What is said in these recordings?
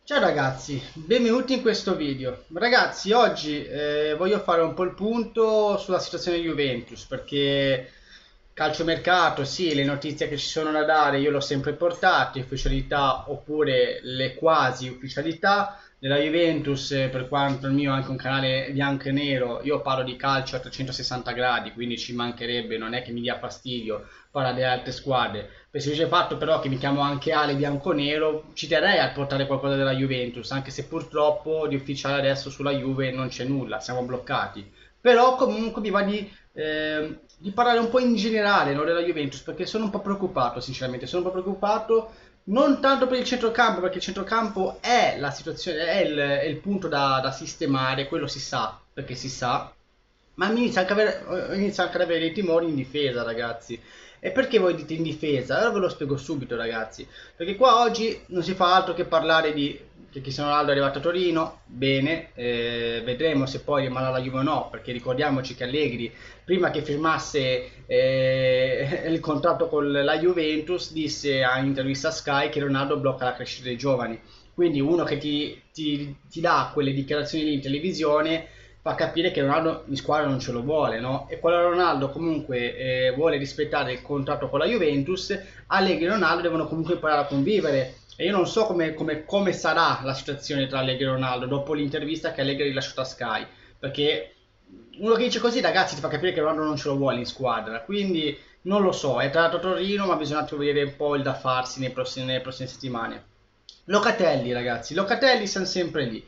Ciao ragazzi, benvenuti in questo video. Ragazzi, oggi voglio fare un po' il punto sulla situazione Juventus perché calciomercato, sì, le notizie che ci sono da dare io l'ho sempre portate, ufficialità oppure le quasi ufficialità della Juventus, per quanto il mio è anche un canale bianco e nero, io parlo di calcio a 360 gradi, quindi ci mancherebbe, non è che mi dia fastidio parlare delle altre squadre. Per il semplice fatto però che mi chiamo anche Ale Bianconero, ci terrei a portare qualcosa della Juventus, anche se purtroppo di ufficiale adesso sulla Juve non c'è nulla, siamo bloccati. Però comunque mi va di parlare un po' in generale, no, della Juventus, perché sono un po' preoccupato, sinceramente, sono un po' preoccupato non tanto per il centrocampo, perché il centrocampo è la situazione, è il punto da sistemare, quello si sa, perché si sa, ma mi inizia anche ad avere dei timori in difesa, ragazzi. E perché voi dite in difesa? Allora ve lo spiego subito, ragazzi. Perché qua oggi non si fa altro che parlare di che Cristiano Ronaldo è arrivato a Torino, bene, vedremo se poi rimarrà alla Juve o no, perché ricordiamoci che Allegri, prima che firmasse il contratto con la Juventus, disse a un'intervista a Sky che Ronaldo blocca la crescita dei giovani. Quindi uno che ti dà quelle dichiarazioni lì in televisione fa capire che Ronaldo in squadra non ce lo vuole, no? E quando Ronaldo comunque vuole rispettare il contratto con la Juventus, Allegri e Ronaldo devono comunque imparare a convivere. E io non so come sarà la situazione tra Allegri e Ronaldo dopo l'intervista che Allegri ha rilasciato a Sky, perché uno che dice così, ragazzi, ti fa capire che Ronaldo non ce lo vuole in squadra, quindi non lo so, è tornato a Torino, ma bisogna un attimo vedere un po' il da farsi nelle prossime settimane. Locatelli, ragazzi, Locatelli siamo sempre lì.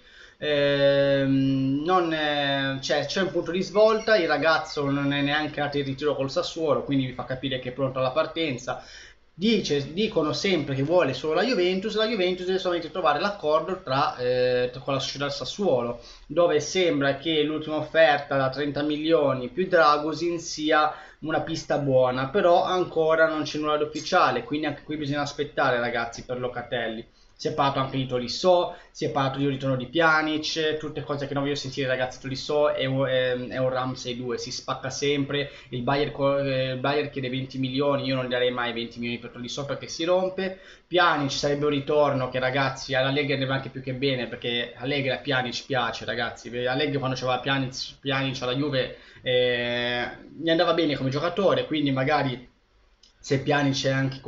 Non, c'è un punto di svolta, il ragazzo non è neanche andato in ritiro col Sassuolo, quindi vi fa capire che è pronto alla partenza. Dicono sempre che vuole solo la Juventus deve solamente trovare l'accordo con la società del Sassuolo, dove sembra che l'ultima offerta da 30 milioni più Dragosin sia una pista buona, però ancora non c'è nulla di ufficiale, quindi anche qui bisogna aspettare, ragazzi, per Locatelli. Si è parlato anche di Tolisso, si è parlato di un ritorno di Pjanic, tutte cose che non voglio sentire, ragazzi. Tolisso è un Ramsey 2, si spacca sempre. Il Bayern chiede 20 milioni, io non darei mai 20 milioni per Tolisso perché si rompe. Pjanic sarebbe un ritorno che, ragazzi, alla Lega andrebbe anche più che bene perché Allegri a Pjanic piace, ragazzi. Allegri quando c'aveva Pjanic alla Juve gli andava bene come giocatore, quindi magari se Pjanic è anche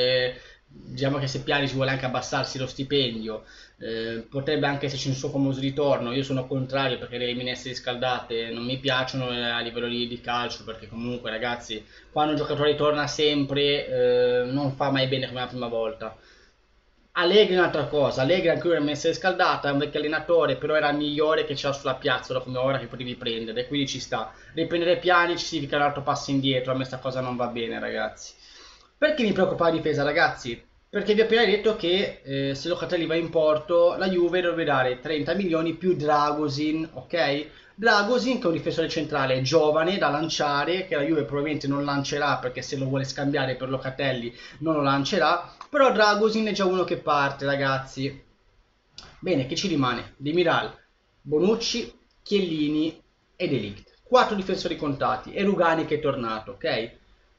diciamo che se Pjanic vuole anche abbassarsi lo stipendio, potrebbe anche esserci un suo famoso ritorno. Io sono contrario perché le minestre riscaldate non mi piacciono a livello di calcio, perché comunque, ragazzi, quando un giocatore torna sempre non fa mai bene come la prima volta. Allegri è un'altra cosa, Allegri anche lui è messa riscaldata, è un vecchio allenatore, però era il migliore che c'era sulla piazza da come ora che potevi prendere, quindi ci sta. Riprendere Pjanic significa un altro passo indietro, a me sta cosa non va bene, ragazzi. Perché mi preoccupa la difesa, ragazzi? Perché vi ho appena detto che se Locatelli va in porto, la Juve dovrebbe dare 30 milioni più Dragosin, ok? Dragosin che è un difensore centrale giovane da lanciare, che la Juve probabilmente non lancerà perché se lo vuole scambiare per Locatelli non lo lancerà, però Dragosin è già uno che parte, ragazzi. Bene, che ci rimane? Demiral, Bonucci, Chiellini e De Ligt. Quattro difensori contati e Rugani che è tornato, ok?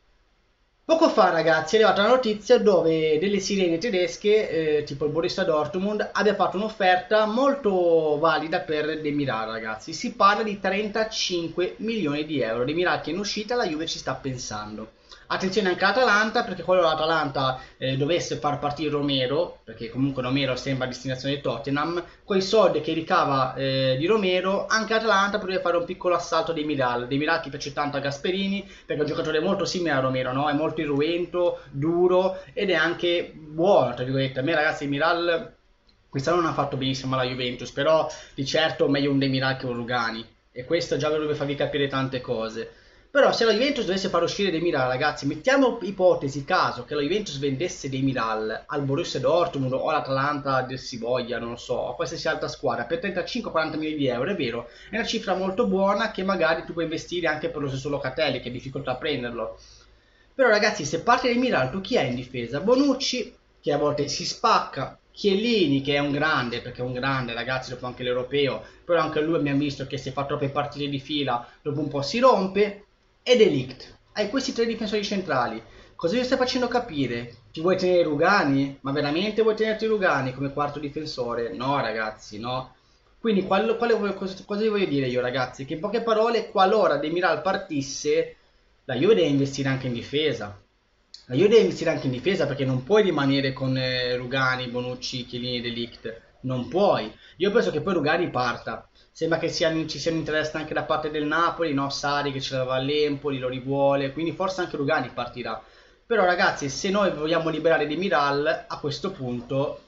Poco fa, ragazzi, è arrivata una notizia dove delle sirene tedesche, tipo il Borussia Dortmund, abbia fatto un'offerta molto valida per Demiral, ragazzi. Si parla di 35 milioni di euro. Demiral che è in uscita, la Juve ci sta pensando. Attenzione anche all'Atalanta, perché qualora l'Atalanta dovesse far partire Romero, perché comunque Romero sembra a destinazione di Tottenham, con i soldi che ricava di Romero, anche l'Atalanta potrebbe fare un piccolo assalto dei Miral. Dei Miral che piace tanto a Gasperini, perché è un giocatore molto simile a Romero, no? È molto irruento, duro ed è anche buono, tra virgolette. A me, ragazzi, il Miral quest'anno non ha fatto benissimo alla Juventus, però di certo meglio un Demiral che un Rugani. E questo già dovrebbe farvi capire tante cose. Però se la Juventus dovesse far uscire Demiral, ragazzi, mettiamo ipotesi, caso che la Juventus vendesse Demiral al Borussia Dortmund o all'Atalanta del Sivoglia, non lo so, a qualsiasi altra squadra, per 35-40 milioni di euro, è vero, è una cifra molto buona che magari tu puoi investire anche per lo stesso Locatelli, che è difficoltà a prenderlo. Però ragazzi, se parte Demiral, tu chi hai in difesa? Bonucci, che a volte si spacca, Chiellini, che è un grande, perché è un grande, ragazzi, dopo anche l'Europeo, però anche lui abbiamo visto che se fa troppe partite di fila, dopo un po' si rompe, e De Ligt. Hai questi tre difensori centrali. Cosa vi stai facendo capire? Ti vuoi tenere Rugani? Ma veramente vuoi tenerti Rugani come quarto difensore? No, ragazzi, no. Quindi cosa vi voglio dire io, ragazzi? Che in poche parole, qualora Demiral partisse, la Juve deve investire anche in difesa. La Juve deve investire anche in difesa perché non puoi rimanere con Rugani, Bonucci, Chiellini e De Ligt. Non puoi. Io penso che poi Rugani parta. Sembra che ci sia un interesse anche da parte del Napoli, no? Sarri che ce l'aveva all'Empoli, lo rivuole, quindi forse anche Rugani partirà. Però ragazzi, se noi vogliamo liberare Demiral, a questo punto,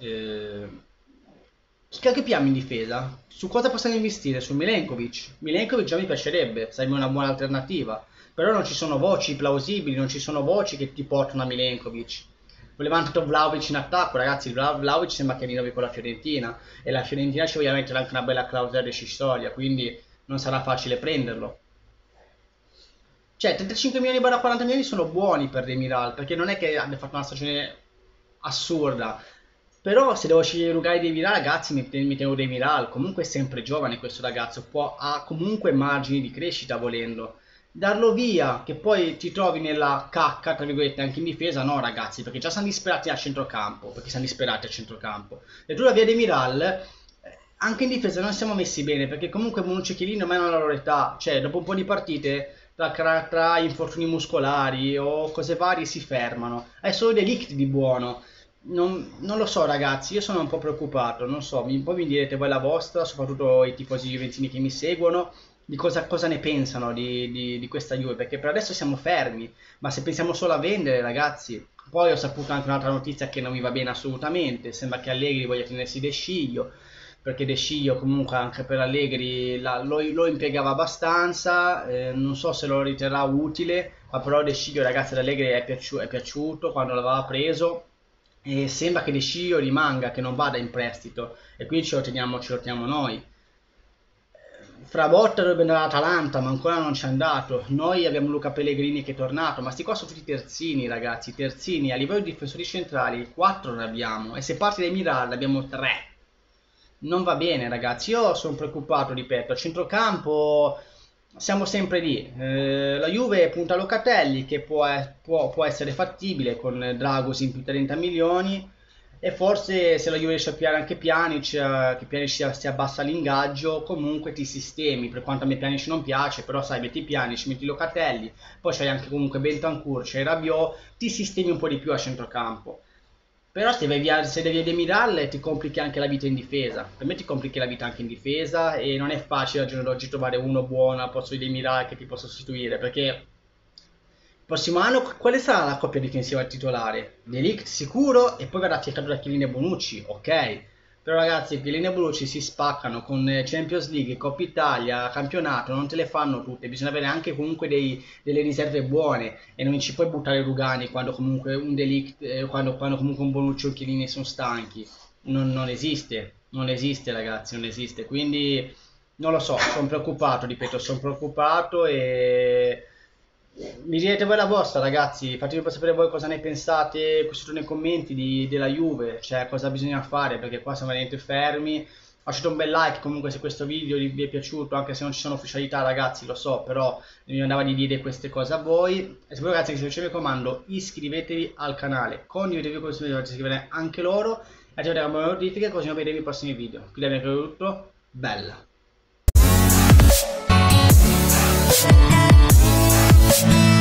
che abbiamo in difesa? Su cosa possiamo investire? Su Milenkovic? Milenkovic già mi piacerebbe, sarebbe una buona alternativa. Però non ci sono voci plausibili, non ci sono voci che ti portano a Milenkovic. Volevamo tanto Vlahovic in attacco, ragazzi. Vlahovic sembra che rinnovi con la Fiorentina. E la Fiorentina ci voglia mettere anche una bella clausola rescissoria, quindi non sarà facile prenderlo. Cioè, 35 milioni barra 40 milioni sono buoni per Demiral, perché non è che abbia fatto una stagione assurda. Però se devo scegliere Rugai Demiral, ragazzi, mi tengo Demiral. Comunque è sempre giovane questo ragazzo, ha comunque margini di crescita volendo. Darlo via, che poi ti trovi nella cacca, tra virgolette, anche in difesa, no ragazzi, perché già siamo disperati a centrocampo, perché siamo disperati a centrocampo. E tu la via Demiral, anche in difesa non siamo messi bene, perché comunque Bonucci e Chiellini ormai hanno la loro età, cioè dopo un po' di partite tra infortuni muscolari o cose varie si fermano. È solo De Ligt di buono. Non lo so ragazzi, io sono un po' preoccupato, non so, poi mi direte voi la vostra, soprattutto i tifosi juventini che mi seguono, di cosa ne pensano di questa Juve, perché per adesso siamo fermi, ma se pensiamo solo a vendere ragazzi, poi ho saputo anche un'altra notizia che non mi va bene assolutamente, sembra che Allegri voglia tenersi De Sciglio, perché De Sciglio comunque anche per Allegri lo impiegava abbastanza, non so se lo riterrà utile, ma però De Sciglio ragazzi ad Allegri è piaciuto quando l'aveva preso e sembra che De Sciglio rimanga, che non vada in prestito e quindi ce lo teniamo noi. Frabotta dovrebbe andare all'Atalanta, ma ancora non c'è andato. Noi abbiamo Luca Pellegrini che è tornato, ma sti qua sono tutti terzini, ragazzi. Terzini a livello di difensori centrali, 4 ne abbiamo. E se parti dai Miral abbiamo 3. Non va bene, ragazzi. Io sono preoccupato, ripeto. A centrocampo siamo sempre lì. La Juve punta a Locatelli, che può essere fattibile con Dragos in più 30 milioni. E forse se la Juve riesce a pigliare anche Pjanic, che Pjanic si abbassa l'ingaggio, comunque ti sistemi, per quanto a me Pjanic non piace, però sai, metti Pjanic, metti Locatelli, poi c'hai anche comunque Bentancur, c'hai Rabiot, ti sistemi un po' di più a centrocampo. Però se devi Demiral ti complichi anche la vita in difesa, per me ti complichi la vita anche in difesa e non è facile al giorno d'oggi trovare uno buono al posto di Demiral che ti può sostituire, perché prossimo anno quale sarà la coppia difensiva titolare? De Ligt sicuro e poi verrà affiancato da Chiellini e Bonucci, ok. Però ragazzi, Chiellini e Bonucci si spaccano con Champions League, Coppa Italia, campionato, non te le fanno tutte, bisogna avere anche comunque delle riserve buone e non ci puoi buttare Rugani quando comunque un De Ligt, quando comunque un Bonucci o un Chiellini sono stanchi. Non esiste, non esiste ragazzi, non esiste, quindi non lo so, sono preoccupato, ripeto, sono preoccupato e mi direte voi la vostra, ragazzi. Fatemi sapere voi cosa ne pensate qui sotto nei commenti della Juve, cioè cosa bisogna fare, perché qua siamo veramente fermi. Lasciate un bel like comunque se questo video vi è piaciuto, anche se non ci sono ufficialità, ragazzi, lo so, però mi andava di dire queste cose a voi. E se voi, ragazzi, che se vi raccomando, iscrivetevi al canale, condividetevi con questo video, per iscrivere anche loro, e attivate le notifiche così non vedremo i prossimi video. Qui da me è tutto, bella!